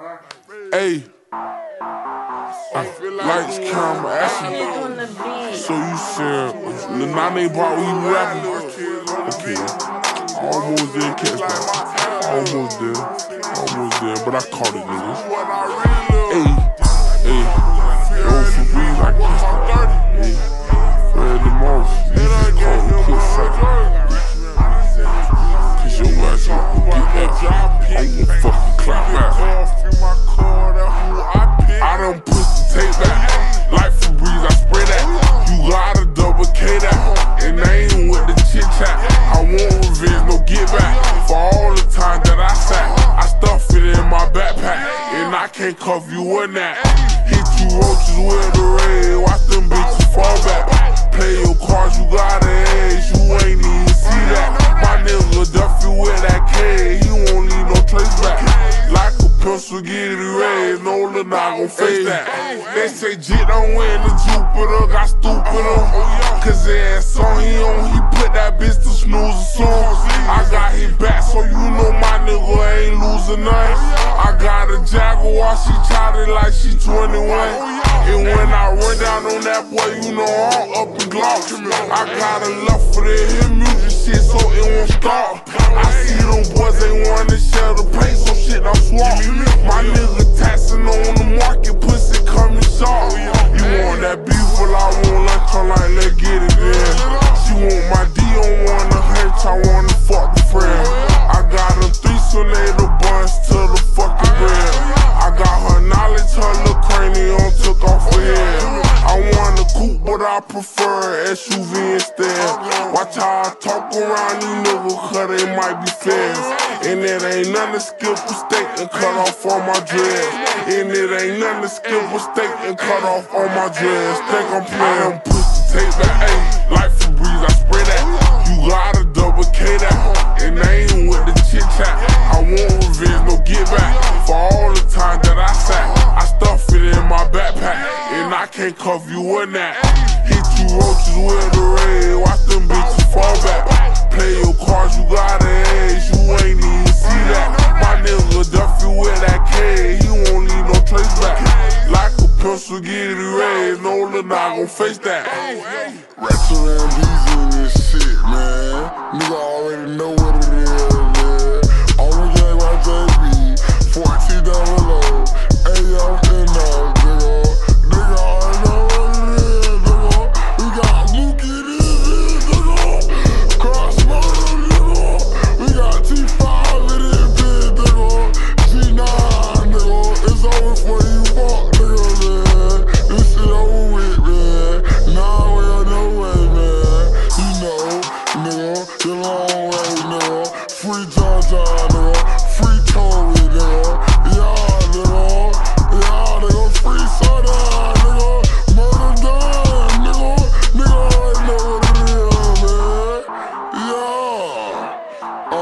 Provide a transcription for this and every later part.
Hey, lights, camera, action. So you said, the 9 bar we rapping? Okay, almost there, catch that. Almost there, but I caught it, nigga. Hey, yo, for real, I catch that. Hey, Fred the Moss, you just caught the quick fight. Cause your ass ain't gonna get that. I'm gonna fucking clap back. I done push the tape back. Like Febreze, I spray that. You gotta double K that. And I ain't with the chit chat. I want revenge, no get back. For all the time that I sat, I stuff it in my backpack. And I can't cover you in that. Hit you roaches with the raid. Watch them bitches fall back. Play your cards, you got an edge. You ain't even see that. My nigga Duffy with that K. He won't need no trace back. Like a pencil, get it raised. No, look, not gon' face that. They say Jit don't win the Jupiter. Got stupider. Cause ass on he put that bitch to snooze a song. I got his back, so you know my nigga ain't losing nothing. I got a Jaguar, she charted like she 21. And when I run down on that boy, you know I'm up and gloss. I got a love for that hit music shit, so it won't stop. I see them boys, they wanna share the paint, so shit, I'm swapping. My nigga taxing on the market, pussy coming sharp. You want that beef, well I want lunch, I'm like, let's get it in. She want my D, don't wanna hurt, I wanna fuck the friend. I got them 3 tornado buns to the fucking bread. I got her knowledge, her little cranium took off her head. I want a coupe, but I prefer SUV instead. Watch how I talk around these niggas, cause they might be feds. And it ain't nothing to skip a steak and cut off all my dreads. And it ain't nothing to skip a steak and cut off all my dreads. Think I'm playing, push the tape back, ayy. Like Febreze, I spray that. You gotta double K that. And I ain't with the chit chat. I want revenge, no get back. For all the time that I sat, I stuff it in my backpack. And I can't cover you in that. Hit you roaches with the raid. Watch them bitches fall back. Play your cards, you got an edge. You ain't even see that. My nigga Duffy with that K. He won't need no trace back. Like a pencil, get it raised. No, look, not gon' face that. Ratchet and Beezy in this shit, man. Nigga already know what it is, man. On the game by JB, 14 down low. AF and nigga. Nigga already know what it is, nigga. We got Mookie in this bitch, nigga. Crossmotor, nigga. We got T5 in this bitch, nigga. G9, nigga. It's over for you, fuck, nigga, man. This shit over with, man. Nah, well, no way, man. You know, nigga. The long way, nigga. Free John John, nigga. Free Tory, nigga. Yeah, nigga. Yeah, nigga. Free Soda, nigga. Murder done, nigga. Nigga already know what it is, man. Yeah.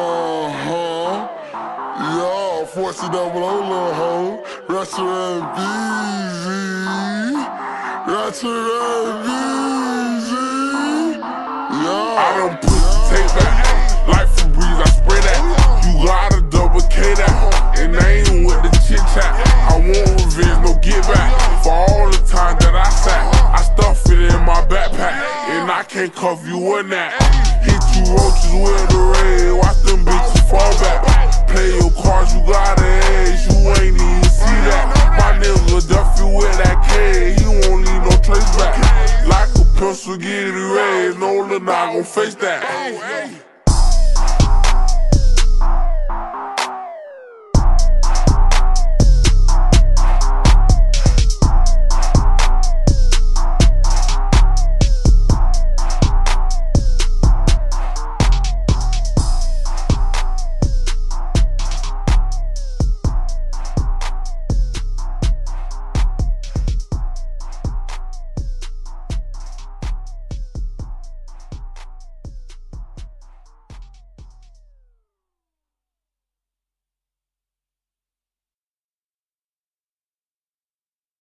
Yeah. 40 double O, little hoe. Ratchet and Beezy. Ratchet and Beezy. Yeah. I done push the tape back. Like Febreze, I spray that. You gotta double K that. And I ain't with the chit chat. I want revenge, no get back. For all the time that I sat, I stuff it in my backpack. And I can't cover you in that. Hit you roaches with the raid. Watch them bitches fall back. Play your cards, you got an edge. You ain't even see that. My nigga Duffy with that K. He won't need no trace back. Like a pencil, get it raised. No, look, not gon' face that.